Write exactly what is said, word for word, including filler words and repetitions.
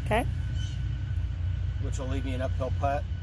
Okay. which will leave me an uphill putt.